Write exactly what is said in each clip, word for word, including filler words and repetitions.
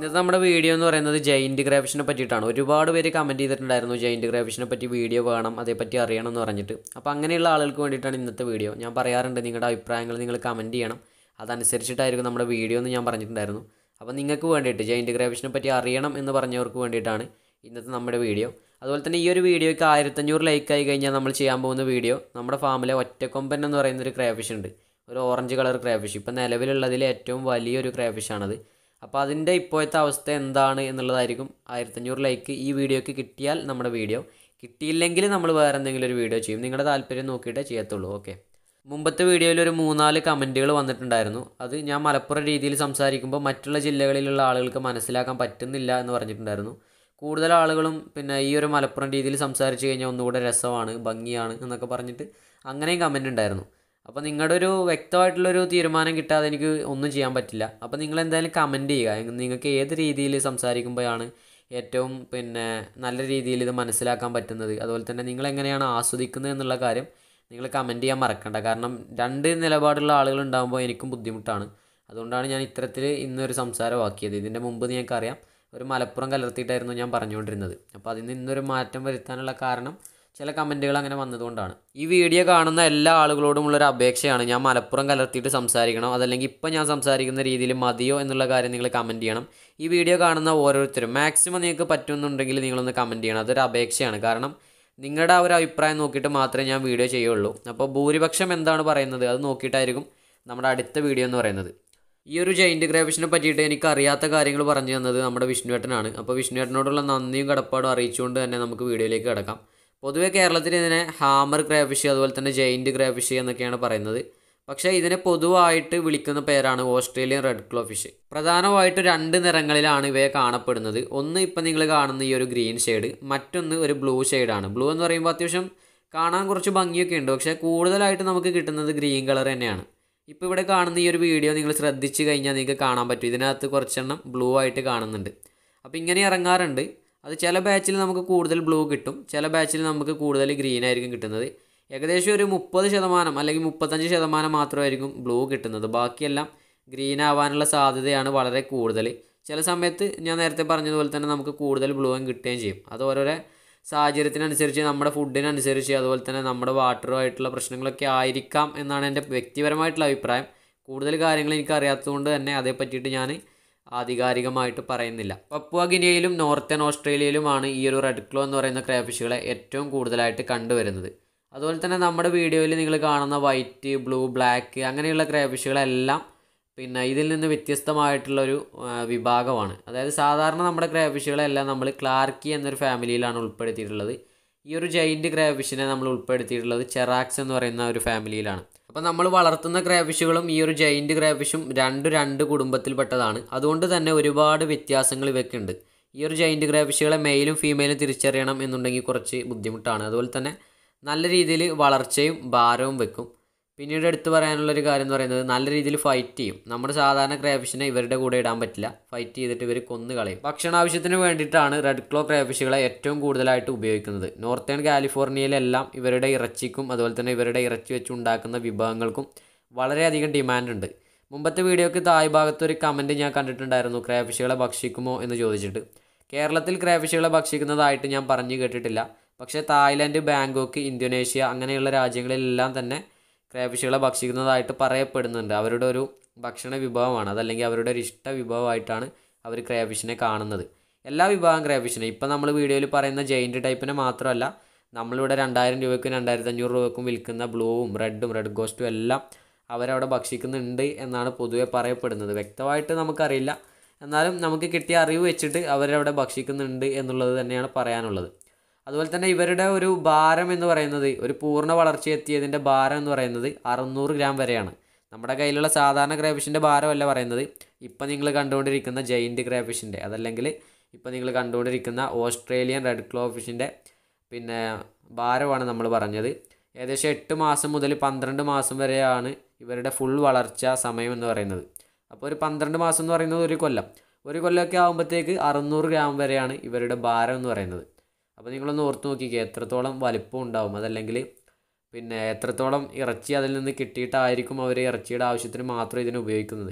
ഇന്നത്തെ നമ്മുടെ വീഡിയോ എന്ന് പറയുന്നത് ജൈന്റ് ക്രേഫിഷിനെ പറ്റിയിട്ടാണ്. ഒരുപാട് പേര് കമൻറ്റ് ചെയ്തിട്ടുണ്ടായിരുന്നു ജൈന്റ് ക്രേഫിഷിനെ പറ്റി വീഡിയോ വേണം, അതേപ്പറ്റി അറിയണം എന്ന് പറഞ്ഞിട്ട്. അപ്പോൾ അങ്ങനെയുള്ള ആളുകൾക്ക് വേണ്ടിയിട്ടാണ് ഇന്നത്തെ വീഡിയോ. ഞാൻ പറയാറുണ്ട് നിങ്ങളുടെ അഭിപ്രായങ്ങൾ നിങ്ങൾ കമൻറ്റ് ചെയ്യണം, അതനുസരിച്ചിട്ടായിരിക്കും നമ്മുടെ വീഡിയോ എന്ന് ഞാൻ പറഞ്ഞിട്ടുണ്ടായിരുന്നു. അപ്പോൾ നിങ്ങൾക്ക് വേണ്ടിയിട്ട് ജൈന്റ് ക്രേഫിഷിനെ പറ്റി അറിയണം എന്ന് പറഞ്ഞവർക്ക് വേണ്ടിയിട്ടാണ് ഇന്നത്തെ നമ്മുടെ വീഡിയോ. അതുപോലെ തന്നെ ഈ ഒരു വീഡിയോയ്ക്ക് ആയിരത്തഞ്ഞൂറ് ലൈക്ക് ആയി കഴിഞ്ഞാൽ നമ്മൾ ചെയ്യാൻ പോകുന്ന വീഡിയോ നമ്മുടെ ഫാമിലെ ഒറ്റക്കൊമ്പൻ എന്ന് പറയുന്നൊരു ക്രേഫിഷ് ഉണ്ട്, ഒരു ഓറഞ്ച് കളർ ക്രേഫിഷ്. ഇപ്പോൾ നിലവിലുള്ളതിൽ ഏറ്റവും വലിയൊരു ക്രേഫിഷാണത്. അപ്പോൾ അതിൻ്റെ ഇപ്പോഴത്തെ അവസ്ഥ എന്താണ് എന്നുള്ളതായിരിക്കും ആയിരത്തഞ്ഞൂറ് ലൈക്ക് ഈ വീഡിയോയ്ക്ക് കിട്ടിയാൽ നമ്മുടെ വീഡിയോ. കിട്ടിയില്ലെങ്കിൽ നമ്മൾ വേറെ എന്തെങ്കിലും ഒരു വീഡിയോ ചെയ്യും. നിങ്ങളുടെ താല്പര്യം നോക്കിയിട്ടേ ചെയ്യത്തുള്ളൂ. ഓക്കെ. മുമ്പത്തെ വീഡിയോയിൽ ഒരു മൂന്നാല് കമൻറ്റുകൾ വന്നിട്ടുണ്ടായിരുന്നു. അത് ഞാൻ മലപ്പുറം രീതിയിൽ സംസാരിക്കുമ്പോൾ മറ്റുള്ള ജില്ലകളിലുള്ള ആളുകൾക്ക് മനസ്സിലാക്കാൻ പറ്റുന്നില്ല എന്ന് പറഞ്ഞിട്ടുണ്ടായിരുന്നു. കൂടുതൽ ആളുകളും പിന്നെ ഈ ഒരു മലപ്പുറം രീതിയിൽ സംസാരിച്ച് കഴിഞ്ഞാൽ ഒന്നുകൂടെ രസമാണ്, ഭംഗിയാണ് എന്നൊക്കെ പറഞ്ഞിട്ട് അങ്ങനെയും കമൻറ്റ് ഉണ്ടായിരുന്നു. അപ്പോൾ നിങ്ങളുടെ ഒരു വ്യക്തമായിട്ടുള്ളൊരു തീരുമാനം കിട്ടാതെ എനിക്ക് ഒന്നും ചെയ്യാൻ പറ്റില്ല. അപ്പോൾ നിങ്ങൾ എന്തായാലും കമൻറ്റ് ചെയ്യുക, നിങ്ങൾക്ക് ഏത് രീതിയിൽ സംസാരിക്കുമ്പോഴാണ് ഏറ്റവും പിന്നെ നല്ല രീതിയിൽ ഇത് മനസ്സിലാക്കാൻ പറ്റുന്നത്, അതുപോലെ തന്നെ നിങ്ങളെങ്ങനെയാണ് ആസ്വദിക്കുന്നത് എന്നുള്ള കാര്യം നിങ്ങൾ കമൻറ്റ് ചെയ്യാൻ മറക്കണ്ട. കാരണം രണ്ട് നിലപാടുള്ള ആളുകൾ ഉണ്ടാകുമ്പോൾ എനിക്കും ബുദ്ധിമുട്ടാണ്. അതുകൊണ്ടാണ് ഞാൻ ഇത്തരത്തിൽ ഇന്നൊരു സംസാരമാക്കിയത്. ഇതിൻ്റെ മുമ്പ് നിങ്ങൾക്കറിയാം ഒരു മലപ്പുറം കലർത്തിയിട്ടായിരുന്നു ഞാൻ പറഞ്ഞുകൊണ്ടിരുന്നത്. അപ്പോൾ അതിൽ നിന്നൊരു മാറ്റം വരുത്താനുള്ള കാരണം ചില കമൻറ്റുകൾ അങ്ങനെ വന്നതുകൊണ്ടാണ്. ഈ വീഡിയോ കാണുന്ന എല്ലാ ആളുകളോടുമുള്ളൊരു അപേക്ഷയാണ്, ഞാൻ മലപ്പുറം കലർത്തിയിട്ട് സംസാരിക്കണം, അതല്ലെങ്കിൽ ഇപ്പം ഞാൻ സംസാരിക്കുന്ന രീതിയിൽ മതിയോ എന്നുള്ള കാര്യം നിങ്ങൾ കമൻറ്റ് ചെയ്യണം. ഈ വീഡിയോ കാണുന്ന ഓരോരുത്തരും മാക്സിമം നിങ്ങൾക്ക് പറ്റുന്നുണ്ടെങ്കിൽ നിങ്ങളൊന്ന് കമൻറ്റ് ചെയ്യണം. അതൊരു അപേക്ഷയാണ്. കാരണം നിങ്ങളുടെ ആ ഒരു അഭിപ്രായം നോക്കിയിട്ട് മാത്രമേ ഞാൻ വീഡിയോ ചെയ്യുള്ളൂ. അപ്പോൾ ഭൂരിപക്ഷം എന്താണ് പറയുന്നത് അത് നോക്കിയിട്ടായിരിക്കും നമ്മുടെ അടുത്ത വീഡിയോ എന്ന് പറയുന്നത്. ഈ ഒരു ജൈന്റ് ക്രേഫിഷിനെ പറ്റിയിട്ട് എനിക്ക് അറിയാത്ത കാര്യങ്ങൾ പറഞ്ഞു തന്നത് നമ്മുടെ വിഷ്ണുവേട്ടനാണ്. അപ്പോൾ വിഷ്ണുവേട്ടനോടുള്ള നന്ദിയും കടപ്പാടും അറിയിച്ചുകൊണ്ട് തന്നെ നമുക്ക് വീഡിയോയിലേക്ക് കിടക്കാം. പൊതുവെ കേരളത്തിൽ ഇതിനെ ഹാമർ ക്രേഫിഷ്, അതുപോലെ തന്നെ ജൈന്റ് ക്രേഫിഷ് എന്നൊക്കെയാണ് പറയുന്നത്. പക്ഷേ ഇതിനെ പൊതുവായിട്ട് വിളിക്കുന്ന പേരാണ് ഓസ്ട്രേലിയൻ റെഡ് ക്ലോ ഫിഷ്. പ്രധാനമായിട്ട് രണ്ട് നിറങ്ങളിലാണ് ഇവയെ കാണപ്പെടുന്നത്. ഒന്ന് ഇപ്പം നിങ്ങൾ കാണുന്ന ഈ ഒരു ഗ്രീൻ ഷെയ്ഡ്, മറ്റൊന്ന് ഒരു ബ്ലൂ ഷെയ്ഡാണ്. ബ്ലൂ എന്ന് പറയുമ്പോൾ അത്യാവശ്യം കാണാൻ കുറച്ച് ഭംഗിയൊക്കെ ഉണ്ട്, പക്ഷേ കൂടുതലായിട്ട് നമുക്ക് കിട്ടുന്നത് ഗ്രീൻ കളർ തന്നെയാണ്. ഇപ്പോൾ ഇവിടെ കാണുന്ന ഈ ഒരു വീഡിയോ നിങ്ങൾ ശ്രദ്ധിച്ച് കഴിഞ്ഞാൽ നിങ്ങൾക്ക് കാണാൻ പറ്റും, ഇതിനകത്ത് കുറച്ചെണ്ണം ബ്ലൂ ആയിട്ട് കാണുന്നുണ്ട്. അപ്പോൾ ഇങ്ങനെ ഇറങ്ങാറുണ്ട്. അത് ചില ബാച്ചിൽ നമുക്ക് കൂടുതൽ ബ്ലൂ കിട്ടും, ചില ബാച്ചിൽ നമുക്ക് കൂടുതൽ ഗ്രീൻ ആയിരിക്കും കിട്ടുന്നത്. ഏകദേശം ഒരു മുപ്പത് ശതമാനം അല്ലെങ്കിൽ മുപ്പത്തഞ്ച് ശതമാനം മാത്രമായിരിക്കും ബ്ലൂ കിട്ടുന്നത്. ബാക്കിയെല്ലാം ഗ്രീൻ ആവാനുള്ള സാധ്യതയാണ് വളരെ കൂടുതൽ. ചില സമയത്ത് ഞാൻ നേരത്തെ പറഞ്ഞതുപോലെ തന്നെ നമുക്ക് കൂടുതൽ ബ്ലൂവും കിട്ടുകയും ചെയ്യും. അത് ഓരോരോ സാഹചര്യത്തിനനുസരിച്ച്, നമ്മുടെ ഫുഡിനനുസരിച്ച്, അതുപോലെ തന്നെ നമ്മുടെ വാട്ടറുമായിട്ടുള്ള പ്രശ്നങ്ങളൊക്കെ ആയിരിക്കാം എന്നാണ് എൻ്റെ വ്യക്തിപരമായിട്ടുള്ള അഭിപ്രായം. കൂടുതൽ കാര്യങ്ങൾ എനിക്ക് അറിയാത്തതുകൊണ്ട് തന്നെ അതേ പറ്റിയിട്ട് ഞാൻ ആധികാരികമായിട്ട് പറയുന്നില്ല. പപ്പുവ ഗിനിയയിലും നോർത്തേൺ ഓസ്ട്രേലിയയിലുമാണ് ഈ ഒരു റെഡ് ക്ലോ എന്ന് പറയുന്ന ക്രേഫിഷുകളെ ഏറ്റവും കൂടുതലായിട്ട് കണ്ടുവരുന്നത്. അതുപോലെ തന്നെ നമ്മുടെ വീഡിയോയിൽ നിങ്ങൾ കാണുന്ന വൈറ്റ്, ബ്ലൂ, ബ്ലാക്ക് അങ്ങനെയുള്ള ക്രേഫിഷുകളെല്ലാം പിന്നെ ഇതിൽ നിന്ന് വ്യത്യസ്തമായിട്ടുള്ളൊരു വിഭാഗമാണ്. അതായത് സാധാരണ നമ്മുടെ ക്രേഫിഷുകളെല്ലാം നമ്മൾ ക്ലാർക്കി എന്നൊരു ഫാമിലിയിലാണ് ഉൾപ്പെടുത്തിയിട്ടുള്ളത്. ഈ ഒരു ജൈന്റ് ക്രേഫിഷിനെ നമ്മൾ ഉൾപ്പെടുത്തിയിട്ടുള്ളത് ചെറാക്സ് എന്ന് പറയുന്ന ഒരു ഫാമിലിയിലാണ്. അപ്പോൾ നമ്മൾ വളർത്തുന്ന ക്രേഫിഷുകളും ഈ ഒരു ജൈന്റ് ക്രേഫിഷും രണ്ട് രണ്ട് കുടുംബത്തിൽപ്പെട്ടതാണ്. അതുകൊണ്ട് തന്നെ ഒരുപാട് വ്യത്യാസങ്ങൾ ഇവയ്ക്കുണ്ട്. ഈ ഒരു ജൈന്റ് ക്രേഫിഷുകളെ മെയിലും ഫീമെയിലും തിരിച്ചറിയണം എന്നുണ്ടെങ്കിൽ കുറച്ച് ബുദ്ധിമുട്ടാണ്. അതുപോലെ തന്നെ നല്ല രീതിയിൽ വളർച്ചയും ഭാരവും വെക്കും. പിന്നീട് എടുത്തു പറയാനുള്ളൊരു കാര്യം എന്ന് പറയുന്നത് നല്ല രീതിയിൽ ഫൈറ്റ് ചെയ്യും. നമ്മുടെ സാധാരണ ക്രേഫിഷിനെ ഇവരുടെ കൂടെ ഇടാൻ പറ്റില്ല, ഫൈറ്റ് ചെയ്തിട്ട് ഇവർ കൊന്നു കളയും. ഭക്ഷണാവശ്യത്തിന് വേണ്ടിയിട്ടാണ് റെഡ് ക്ലോ ക്രേഫിഷുകളെ ഏറ്റവും കൂടുതലായിട്ട് ഉപയോഗിക്കുന്നത്. നോർത്തേൺ കാലിഫോർണിയയിലെല്ലാം ഇവരുടെ ഇറച്ചിക്കും അതുപോലെ തന്നെ ഇവരുടെ ഇറച്ചി വെച്ച് ഉണ്ടാക്കുന്ന വിഭവങ്ങൾക്കും വളരെയധികം ഡിമാൻഡുണ്ട്. മുമ്പത്തെ വീഡിയോക്ക് താഴ് ഭാഗത്തൊരു കമൻറ്റ് ഞാൻ കണ്ടിട്ടുണ്ടായിരുന്നു, ക്രേഫിഷുകളെ ഭക്ഷിക്കുമോ എന്ന് ചോദിച്ചിട്ട്. കേരളത്തിൽ ക്രേഫിഷുകളെ ഭക്ഷിക്കുന്നതായിട്ട് ഞാൻ പറഞ്ഞു കേട്ടിട്ടില്ല. പക്ഷേ തായ്ലാൻഡ്, ബാങ്കോക്ക്, ഇന്തോനേഷ്യ അങ്ങനെയുള്ള രാജ്യങ്ങളിലെല്ലാം തന്നെ ക്രേഫിഷുകളെ ഭക്ഷിക്കുന്നതായിട്ട് പറയപ്പെടുന്നുണ്ട്. അവരുടെ ഒരു ഭക്ഷണ വിഭവമാണ്, അതല്ലെങ്കിൽ അവരുടെ ഒരു ഇഷ്ട വിഭവമായിട്ടാണ് അവർ ക്രേഫിഷിനെ കാണുന്നത്. എല്ലാ വിഭാഗം ക്രേഫിഷിനെ ഇപ്പം നമ്മൾ വീഡിയോയിൽ പറയുന്ന ജൈൻറ്റ് ടൈപ്പിനെ മാത്രമല്ല, നമ്മളിവിടെ രണ്ടായിരം രൂപയ്ക്കും രണ്ടായിരത്തി അഞ്ഞൂറ് രൂപയ്ക്കും വിൽക്കുന്ന ബ്ലൂവും റെഡും റെഡ് ഗോസ്റ്റും എല്ലാം അവരവിടെ ഭക്ഷിക്കുന്നുണ്ട് എന്നാണ് പൊതുവെ പറയപ്പെടുന്നത്. വ്യക്തമായിട്ട് നമുക്കറിയില്ല, എന്നാലും നമുക്ക് കിട്ടിയ അറിവ് വെച്ചിട്ട് അവരവിടെ ഭക്ഷിക്കുന്നുണ്ട് എന്നുള്ളത് തന്നെയാണ് പറയാനുള്ളത്. അതുപോലെ തന്നെ ഇവരുടെ ഒരു ഭാരം എന്ന് പറയുന്നത്, ഒരു പൂർണ്ണ വളർച്ചയെത്തിയതിൻ്റെ ഭാരം എന്ന് പറയുന്നത് അറുന്നൂറ് ഗ്രാം വരെയാണ്. നമ്മുടെ കയ്യിലുള്ള സാധാരണ ക്രേഫിഷിൻ്റെ ഭാരമല്ല പറയുന്നത്, ഇപ്പം നിങ്ങൾ കണ്ടുകൊണ്ടിരിക്കുന്ന ജൈൻറ്റ് ക്രേഫിഷിൻ്റെ, അതല്ലെങ്കിൽ ഇപ്പം നിങ്ങൾ കണ്ടുകൊണ്ടിരിക്കുന്ന ഓസ്ട്രേലിയൻ റെഡ് ക്ലോ ഫിഷിൻ്റെ പിന്നെ ഭാരമാണ് നമ്മൾ പറഞ്ഞത്. ഏകദേശം എട്ട് മാസം മുതൽ പന്ത്രണ്ട് മാസം വരെയാണ് ഇവരുടെ ഫുൾ വളർച്ച സമയം എന്ന് പറയുന്നത്. അപ്പോൾ ഒരു പന്ത്രണ്ട് മാസം എന്ന് പറയുന്നത് ഒരു കൊല്ലം, ഒരു കൊല്ലമൊക്കെ ആകുമ്പോഴത്തേക്ക് അറുന്നൂറ് ഗ്രാം വരെയാണ് ഇവരുടെ ഭാരം എന്ന് പറയുന്നത്. അപ്പോൾ നിങ്ങളൊന്ന് ഓർത്ത് നോക്കിക്കുക, എത്രത്തോളം വലിപ്പം ഉണ്ടാവും, അതല്ലെങ്കിൽ പിന്നെ എത്രത്തോളം ഇറച്ചി അതിൽ നിന്ന് കിട്ടിയിട്ടായിരിക്കും അവർ ഇറച്ചിയുടെ ആവശ്യത്തിന് മാത്രം ഇതിനെ ഉപയോഗിക്കുന്നത്.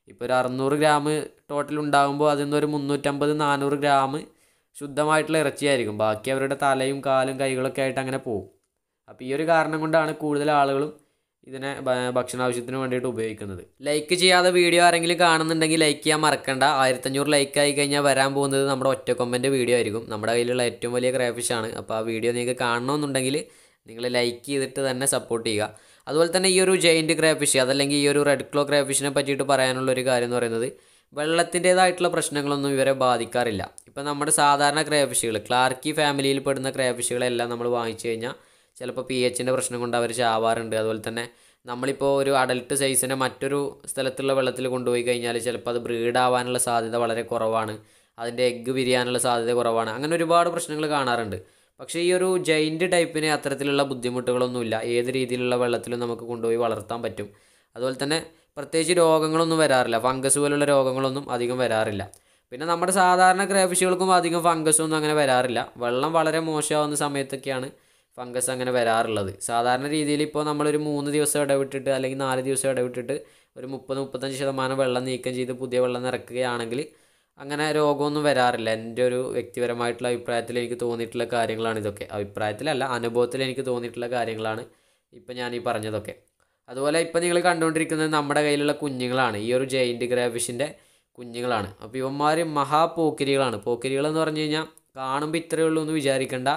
ഇപ്പോൾ ഒരു അറുന്നൂറ് ഗ്രാം ടോട്ടൽ ഉണ്ടാകുമ്പോൾ അതിൽ നിന്നൊരു മുന്നൂറ്റമ്പത് നാനൂറ് ഗ്രാം ശുദ്ധമായിട്ടുള്ള ഇറച്ചിയായിരിക്കും. ബാക്കി അവരുടെ തലയും കാലും കൈകളൊക്കെ ആയിട്ട് അങ്ങനെ പോകും. അപ്പോൾ ഈ ഒരു കാരണം കൊണ്ടാണ് കൂടുതൽ ആളുകളും ഇതിനെ ഭക്ഷണാവശ്യത്തിന് വേണ്ടിയിട്ട് ഉപയോഗിക്കുന്നത്. ലൈക്ക് ചെയ്യാതെ വീഡിയോ ആരെങ്കിലും കാണുന്നുണ്ടെങ്കിൽ ലൈക്ക് ചെയ്യാൻ മറക്കണ്ട. ആയിരത്തഞ്ഞൂറ് ലൈക്ക് ആയി കഴിഞ്ഞാൽ വരാൻ പോകുന്നത് നമ്മുടെ ഒറ്റക്കൊമ്പൻ്റെ വീഡിയോ ആയിരിക്കും. നമ്മുടെ കയ്യിലുള്ള ഏറ്റവും വലിയ ക്രേഫിഷാണ്. അപ്പോൾ ആ വീഡിയോ നിങ്ങൾക്ക് കാണണമെന്നുണ്ടെങ്കിൽ നിങ്ങൾ ലൈക്ക് ചെയ്തിട്ട് തന്നെ സപ്പോർട്ട് ചെയ്യുക. അതുപോലെ തന്നെ ഈ ഒരു ജെയിൻറ്റ് ക്രേഫിഷ് അതല്ലെങ്കിൽ ഈ ഒരു റെഡ് ക്ലോ ക്രേഫിഷിനെ പറ്റിയിട്ട് പറയാനുള്ളൊരു കാര്യം എന്ന് പറയുന്നത് വെള്ളത്തിൻ്റേതായിട്ടുള്ള പ്രശ്നങ്ങളൊന്നും ഇവരെ ബാധിക്കാറില്ല. ഇപ്പോൾ നമ്മുടെ സാധാരണ ക്രേഫിഷുകൾ ക്ലാർക്കി ഫാമിലിയിൽ പെടുന്ന ക്രേഫിഷുകളെല്ലാം നമ്മൾ വാങ്ങിച്ചു കഴിഞ്ഞാൽ ചിലപ്പോൾ പി എച്ചിൻ്റെ പ്രശ്നം കൊണ്ട് അവർ ചാവാറുണ്ട്. അതുപോലെ തന്നെ നമ്മളിപ്പോൾ ഒരു അഡൽട്ട് സൈസിനെ മറ്റൊരു സ്ഥലത്തുള്ള വെള്ളത്തിൽ കൊണ്ടുപോയി കഴിഞ്ഞാൽ ചിലപ്പോൾ അത് ബ്രീഡ് ആവാനുള്ള സാധ്യത വളരെ കുറവാണ്. അതിൻ്റെ എഗ്ഗ് വിരിയാനുള്ള സാധ്യത കുറവാണ്. അങ്ങനെ ഒരുപാട് പ്രശ്നങ്ങൾ കാണാറുണ്ട്. പക്ഷേ ഈ ഒരു ജെയിൻറ്റ് ടൈപ്പിന് അത്തരത്തിലുള്ള ബുദ്ധിമുട്ടുകളൊന്നുമില്ല. ഏത് രീതിയിലുള്ള വെള്ളത്തിലും നമുക്ക് കൊണ്ടുപോയി വളർത്താൻ പറ്റും. അതുപോലെ തന്നെ പ്രത്യേകിച്ച് രോഗങ്ങളൊന്നും വരാറില്ല. ഫംഗസ് പോലുള്ള രോഗങ്ങളൊന്നും അധികം വരാറില്ല. പിന്നെ നമ്മുടെ സാധാരണ ക്രേഫിഷുകൾക്കും അധികം ഫംഗസൊന്നും അങ്ങനെ വരാറില്ല. വെള്ളം വളരെ മോശമാവുന്ന സമയത്തൊക്കെയാണ് ഫംഗസ് അങ്ങനെ വരാറുള്ളത്. സാധാരണ രീതിയിൽ ഇപ്പോൾ നമ്മളൊരു മൂന്ന് ദിവസം ഇടവിട്ടിട്ട് അല്ലെങ്കിൽ നാല് ദിവസം ഇടവിട്ടിട്ട് ഒരു മുപ്പത് മുപ്പത്തഞ്ച് ശതമാനം വെള്ളം നീക്കം ചെയ്ത് പുതിയ വെള്ളം നിറക്കുകയാണെങ്കിൽ അങ്ങനെ രോഗമൊന്നും വരാറില്ല. എൻ്റെ ഒരു വ്യക്തിപരമായിട്ടുള്ള അഭിപ്രായത്തിൽ എനിക്ക് തോന്നിയിട്ടുള്ള കാര്യങ്ങളാണ് ഇതൊക്കെ. അഭിപ്രായത്തിലല്ല, അനുഭവത്തിൽ എനിക്ക് തോന്നിയിട്ടുള്ള കാര്യങ്ങളാണ് ഇപ്പം ഞാൻ ഈ പറഞ്ഞതൊക്കെ. അതുപോലെ ഇപ്പോൾ നിങ്ങൾ കണ്ടുകൊണ്ടിരിക്കുന്നത് നമ്മുടെ കയ്യിലുള്ള കുഞ്ഞുങ്ങളാണ്. ഈ ഒരു ജെയിൻറ്റ് ക്രേഫിഷിൻ്റെ കുഞ്ഞുങ്ങളാണ്. അപ്പോൾ ഇവന്മാർ മഹാപോക്കിരികളാണ്. പോക്കിരികളെന്ന് പറഞ്ഞു കഴിഞ്ഞാൽ കാണുമ്പോൾ ഇത്രയേ ഉള്ളൂ എന്ന് വിചാരിക്കേണ്ട.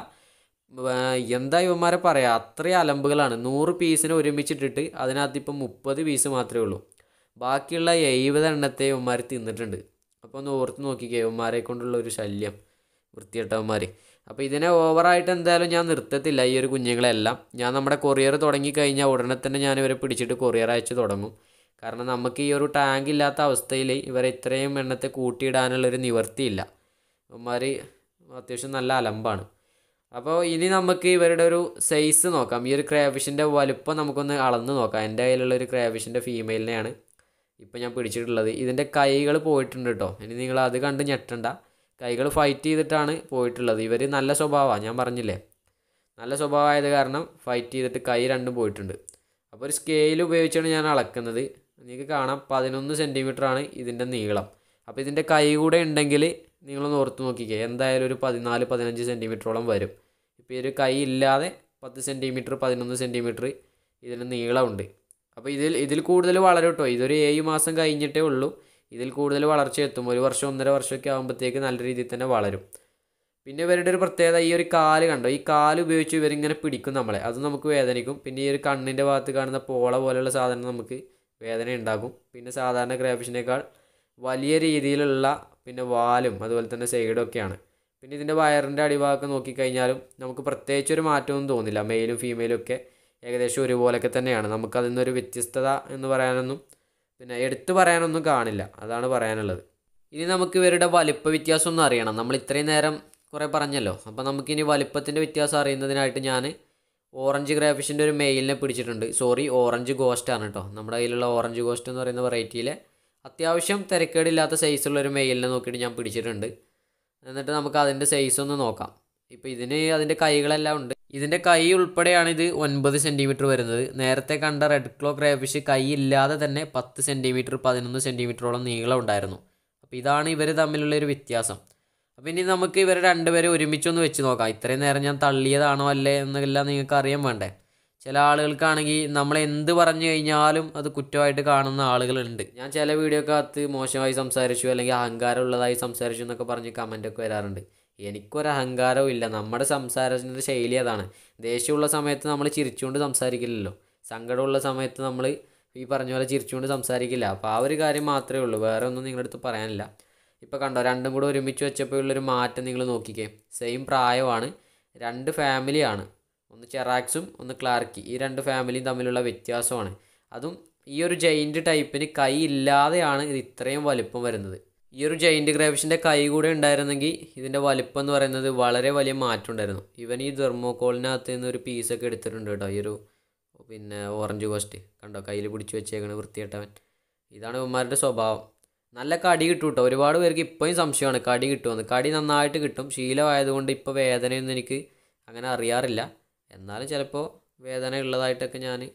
എന്താ ഇവന്മാരെ പറയാം, അത്രയും അലമ്പുകളാണ്. നൂറ് പീസിനെ ഒരുമിച്ചിട്ടിട്ട് അതിനകത്ത് ഇപ്പം മുപ്പത് പീസ് മാത്രമേ ഉള്ളൂ. ബാക്കിയുള്ള എഴുപത് എണ്ണത്തെ ഇവന്മാർ തിന്നിട്ടുണ്ട്. അപ്പോൾ ഒന്ന് ഓർത്ത് നോക്കിക്കേ ഇവന്മാരെ കൊണ്ടുള്ള ഒരു ശല്യം, വൃത്തികെട്ടവന്മാർ. അപ്പോൾ ഇതിനെ ഓവറായിട്ട് എന്തായാലും ഞാൻ നിർത്തത്തില്ല. ഈ ഒരു കുഞ്ഞുങ്ങളെല്ലാം ഞാൻ നമ്മുടെ കൊറിയർ തുടങ്ങിക്കഴിഞ്ഞാൽ ഉടനെ തന്നെ ഞാൻ ഇവരെ പിടിച്ചിട്ട് കൊറിയർ അയച്ച് തുടങ്ങും. കാരണം നമുക്ക് ഈ ഒരു ടാങ്ക് ഇല്ലാത്ത അവസ്ഥയിൽ ഇവരെ ഇത്രയും എണ്ണത്തെ കൂട്ടിയിടാനുള്ളൊരു നിവർത്തിയില്ല. ഇവന്മാർ അത്യാവശ്യം നല്ല അലമ്പാണ്. അപ്പോൾ ഇനി നമുക്ക് ഇവരുടെ ഒരു സൈസ് നോക്കാം. ഈ ഒരു ക്രേഫിഷിൻ്റെ വലുപ്പം നമുക്കൊന്ന് അളന്ന് നോക്കാം. എൻ്റെ കയ്യിലുള്ളൊരു ക്രേഫിഷിൻ്റെ ഫീമെയിലിനെയാണ് ഇപ്പോൾ ഞാൻ പിടിച്ചിട്ടുള്ളത്. ഇതിൻ്റെ കൈകൾ പോയിട്ടുണ്ട് കേട്ടോ. ഇനി നിങ്ങൾ അത് കണ്ട് ഞെട്ടണ്ട. കൈകൾ ഫൈറ്റ് ചെയ്തിട്ടാണ് പോയിട്ടുള്ളത്. ഇവർ നല്ല സ്വഭാവമാണ്, ഞാൻ പറഞ്ഞില്ലേ, നല്ല സ്വഭാവമായത് കാരണം ഫൈറ്റ് ചെയ്തിട്ട് കൈ രണ്ടും പോയിട്ടുണ്ട്. അപ്പോൾ ഒരു സ്കെയിൽ ഉപയോഗിച്ചാണ് ഞാൻ അളക്കുന്നത്. നിങ്ങൾക്ക് കാണാം പതിനൊന്ന് സെൻറ്റിമീറ്ററാണ് ഇതിൻ്റെ നീളം. അപ്പോൾ ഇതിൻ്റെ കൈ കൂടെ ഉണ്ടെങ്കിൽ നിങ്ങളൊന്ന് ഓർത്ത് നോക്കിക്കേ, എന്തായാലും ഒരു പതിനാല് പതിനഞ്ച് സെൻറ്റിമീറ്ററോളം വരും. ഇപ്പോൾ ഈ ഒരു കൈ ഇല്ലാതെ പത്ത് സെൻറ്റിമീറ്റർ പതിനൊന്ന് സെൻറ്റിമീറ്റർ ഇതിന് നീളമുണ്ട്. അപ്പോൾ ഇതിൽ ഇതിൽ കൂടുതൽ വളരും കേട്ടോ. ഇതൊരു ഏഴ് മാസം കഴിഞ്ഞിട്ടേ ഉള്ളൂ. ഇതിൽ കൂടുതൽ വളർച്ച എത്തും. ഒരു വർഷം ഒന്നര വർഷമൊക്കെ ആകുമ്പോഴത്തേക്ക് നല്ല രീതിയിൽ തന്നെ വളരും. പിന്നെ ഇവരുടെ ഒരു പ്രത്യേകത, ഈ ഒരു കാല് കണ്ടോ, ഈ കാല് ഉപയോഗിച്ച് ഇവരിങ്ങനെ പിടിക്കും നമ്മളെ. അത് നമുക്ക് വേദനിക്കും. പിന്നെ ഈ ഒരു കണ്ണിൻ്റെ ഭാഗത്ത് കാണുന്ന പോള പോലെയുള്ള സാധനം നമുക്ക് വേദന ഉണ്ടാകും. പിന്നെ സാധാരണ ക്രേഫിഷിനേക്കാൾ വലിയ രീതിയിലുള്ള പിന്നെ വാലും അതുപോലെ തന്നെ സൈഡൊക്കെയാണ്. പിന്നെ ഇതിൻ്റെ വയറിൻ്റെ അടിഭാഗമൊക്കെ നോക്കിക്കഴിഞ്ഞാലും നമുക്ക് പ്രത്യേകിച്ചൊരു മാറ്റമൊന്നും തോന്നില്ല. മെയിലും ഫീമെയിലും ഒക്കെ ഏകദേശം ഒരുപോലൊക്കെ തന്നെയാണ്. നമുക്കതിൽ നിന്നൊരു വ്യത്യസ്തത എന്ന് പറയാനൊന്നും പിന്നെ എടുത്തു പറയാനൊന്നും കാണില്ല. അതാണ് പറയാനുള്ളത്. ഇനി നമുക്ക് ഇവരുടെ വലിപ്പ വ്യത്യാസം ഒന്ന് അറിയണം. നമ്മൾ ഇത്രയും നേരം കുറേ പറഞ്ഞല്ലോ. അപ്പോൾ നമുക്കിനി വലിപ്പത്തിൻ്റെ വ്യത്യാസം അറിയുന്നതിനായിട്ട് ഞാൻ ഓറഞ്ച് ക്രേഫിഷിൻ്റെ ഒരു മെയിലിനെ പിടിച്ചിട്ടുണ്ട്. സോറി, ഓറഞ്ച് ഗോസ്റ്റാണ് കേട്ടോ. നമ്മുടെ കയ്യിലുള്ള ഓറഞ്ച് ഗോസ്റ്റ് എന്ന് പറയുന്ന വെറൈറ്റിയിലെ അത്യാവശ്യം തിരക്കേടില്ലാത്ത സൈസുള്ളൊരു മെയിലിനെ നോക്കിയിട്ട് ഞാൻ പിടിച്ചിട്ടുണ്ട്. എന്നിട്ട് നമുക്ക് അതിൻ്റെ സൈസ് ഒന്ന് നോക്കാം. ഇപ്പോൾ ഇതിന് അതിൻ്റെ കൈകളെല്ലാം ഉണ്ട്. ഇതിൻ്റെ കൈ ഉൾപ്പെടെയാണ് ഇത് ഒൻപത് സെൻറ്റിമീറ്റർ വരുന്നത്. നേരത്തെ കണ്ട റെഡ് ക്ലോ ക്രേഫിഷ് കൈ ഇല്ലാതെ തന്നെ പത്ത് സെൻറ്റിമീറ്റർ പതിനൊന്ന് സെൻറ്റിമീറ്ററോളം നീളം ഉണ്ടായിരുന്നു. അപ്പോൾ ഇതാണ് ഇവർ തമ്മിലുള്ളൊരു വ്യത്യാസം. അപ്പോൾ ഇനി നമുക്ക് ഇവർ രണ്ടുപേരും ഒരുമിച്ചൊന്ന് വെച്ച് നോക്കാം. ഇത്രയും നേരം ഞാൻ തള്ളിയതാണോ അല്ലേ എന്നെല്ലാം നിങ്ങൾക്ക് അറിയാൻ വേണ്ടേ. ചില ആളുകൾക്കാണെങ്കിൽ നമ്മൾ എന്ത് പറഞ്ഞു കഴിഞ്ഞാലും അത് കുറ്റമായിട്ട് കാണുന്ന ആളുകളുണ്ട്. ഞാൻ ചില വീഡിയോക്കകത്ത് മോശമായി സംസാരിച്ചു അല്ലെങ്കിൽ അഹങ്കാരം ഉള്ളതായി സംസാരിച്ചു എന്നൊക്കെ പറഞ്ഞ് കമൻറ്റൊക്കെ വരാറുണ്ട്. എനിക്കൊരു അഹങ്കാരവും ഇല്ല. നമ്മുടെ സംസാരത്തിൻ്റെ ശൈലി അതാണ്. ദേഷ്യമുള്ള സമയത്ത് നമ്മൾ ചിരിച്ചുകൊണ്ട് സംസാരിക്കില്ലല്ലോ. സങ്കടമുള്ള സമയത്ത് നമ്മൾ ഈ പറഞ്ഞ പോലെ ചിരിച്ചുകൊണ്ട് സംസാരിക്കില്ല. അപ്പോൾ ആ ഒരു കാര്യം മാത്രമേ ഉള്ളൂ, വേറെ ഒന്നും നിങ്ങളുടെ അടുത്ത് പറയാനില്ല. ഇപ്പോൾ കണ്ടോ, രണ്ടും കൂടെ ഒരുമിച്ച് വെച്ചപ്പോൾ ഉള്ളൊരു മാറ്റം നിങ്ങൾ നോക്കിക്കേ. സെയിം പ്രായമാണ്, രണ്ട് ഫാമിലിയാണ്. ഒന്ന് ചെറാക്സും ഒന്ന് ക്ലാർക്കി. ഈ രണ്ട് ഫാമിലിയും തമ്മിലുള്ള വ്യത്യാസമാണ്. അതും ഈ ഒരു ജെയിൻറ്റ് ടൈപ്പിന് കൈ ഇല്ലാതെയാണ് ഇത് ഇത്രയും വലിപ്പം വരുന്നത്. ഈ ഒരു ജെയിൻറ്റ് ക്രേഫിഷിൻ്റെ കൈ കൂടെ ഉണ്ടായിരുന്നെങ്കിൽ ഇതിൻ്റെ വലിപ്പം എന്ന് പറയുന്നത് വളരെ വലിയ മാറ്റം ഉണ്ടായിരുന്നു. ഇവൻ ഈ തെർമോക്കോളിനകത്ത് നിന്ന് ഒരു പീസൊക്കെ എടുത്തിട്ടുണ്ട് കേട്ടോ. ഈ ഒരു പിന്നെ ഓറഞ്ച് കോസ്റ്റ് കണ്ടോ, കയ്യിൽ പിടിച്ച് വെച്ചേക്കണ വൃത്തികെട്ടവൻ. ഇതാണ് ഇവന്മാരുടെ സ്വഭാവം. നല്ല കടി കിട്ടും കേട്ടോ. ഒരുപാട് പേർക്ക് ഇപ്പോഴും സംശയമാണ് കടി കിട്ടുമെന്ന്. കടി നന്നായിട്ട് കിട്ടും. ശീലമായതുകൊണ്ട് ഇപ്പോൾ വേദനയൊന്നും എനിക്ക് അങ്ങനെ അറിയാറില്ല. എന്നാലും ചിലപ്പോൾ വേദന ഉള്ളതായിട്ടൊക്കെ ഞാൻ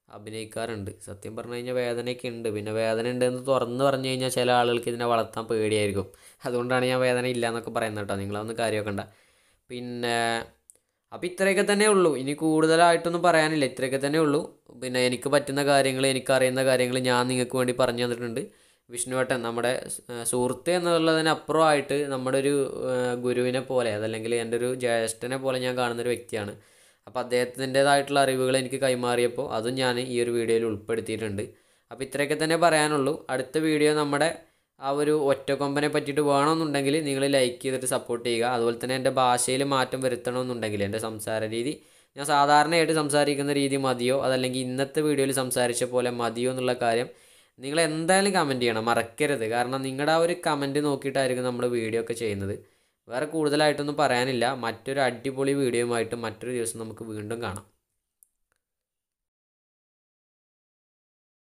അഭിനയിക്കാറുണ്ട്. സത്യം പറഞ്ഞു കഴിഞ്ഞാൽ വേദനയൊക്കെ ഉണ്ട്. പിന്നെ വേദന ഉണ്ടെന്ന് തുറന്ന് പറഞ്ഞു കഴിഞ്ഞാൽ ചില ആളുകൾക്ക് ഇതിനെ വളർത്താൻ പേടിയായിരിക്കും. അതുകൊണ്ടാണ് ഞാൻ വേദന ഇല്ല എന്നൊക്കെ പറയുന്നത് കേട്ടോ. നിങ്ങളതൊന്നും കാര്യമാക്കണ്ട. പിന്നെ അപ്പോൾ ഇത്രയൊക്കെ തന്നെ ഉള്ളൂ. ഇനി കൂടുതലായിട്ടൊന്നും പറയാനില്ല. ഇത്രയൊക്കെ തന്നെ ഉള്ളൂ. പിന്നെ എനിക്ക് പറ്റുന്ന കാര്യങ്ങൾ, എനിക്കറിയുന്ന കാര്യങ്ങൾ ഞാൻ നിങ്ങൾക്ക് വേണ്ടി പറഞ്ഞു തന്നിട്ടുണ്ട്. വിഷ്ണുവേട്ടൻ നമ്മുടെ സുഹൃത്ത് എന്നുള്ളതിനപ്പുറമായിട്ട് നമ്മുടെ ഒരു ഗുരുവിനെ പോലെ, അതല്ലെങ്കിൽ എൻ്റെ ഒരു ജ്യേഷ്ഠനെ പോലെ ഞാൻ കാണുന്നൊരു വ്യക്തിയാണ്. അപ്പോൾ അദ്ദേഹത്തിൻ്റേതായിട്ടുള്ള അറിവുകൾ എനിക്ക് കൈമാറിയപ്പോൾ അതും ഞാൻ ഈ ഒരു വീഡിയോയിൽ ഉൾപ്പെടുത്തിയിട്ടുണ്ട്. അപ്പോൾ ഇത്രയൊക്കെ തന്നെ പറയാനുള്ളൂ. അടുത്ത വീഡിയോ നമ്മുടെ ആ ഒരു ഒറ്റക്കൊമ്പനെ പറ്റിയിട്ട് വേണമെന്നുണ്ടെങ്കിൽ നിങ്ങൾ ലൈക്ക് ചെയ്തിട്ട് സപ്പോർട്ട് ചെയ്യുക. അതുപോലെ തന്നെ എൻ്റെ ഭാഷയിൽ മാറ്റം വരുത്തണമെന്നുണ്ടെങ്കിൽ എൻ്റെ സംസാര രീതി, ഞാൻ സാധാരണയായിട്ട് സംസാരിക്കുന്ന രീതി മതിയോ, അതല്ലെങ്കിൽ ഇന്നത്തെ വീഡിയോയിൽ സംസാരിച്ച പോലെ മതിയോ എന്നുള്ള കാര്യം നിങ്ങൾ എന്തായാലും കമൻറ്റ് ചെയ്യണം, മറക്കരുത്. കാരണം നിങ്ങളുടെ ആ ഒരു കമൻറ്റ് നോക്കിയിട്ടായിരിക്കും നമ്മൾ വീഡിയോ ഒക്കെ ചെയ്യുന്നത്. വേറെ കൂടുതലായിട്ടൊന്നും പറയാനില്ല. മറ്റൊരു അടിപൊളി വീഡിയോയുമായിട്ട് മറ്റൊരു ദിവസം നമുക്ക് വീണ്ടും കാണാം.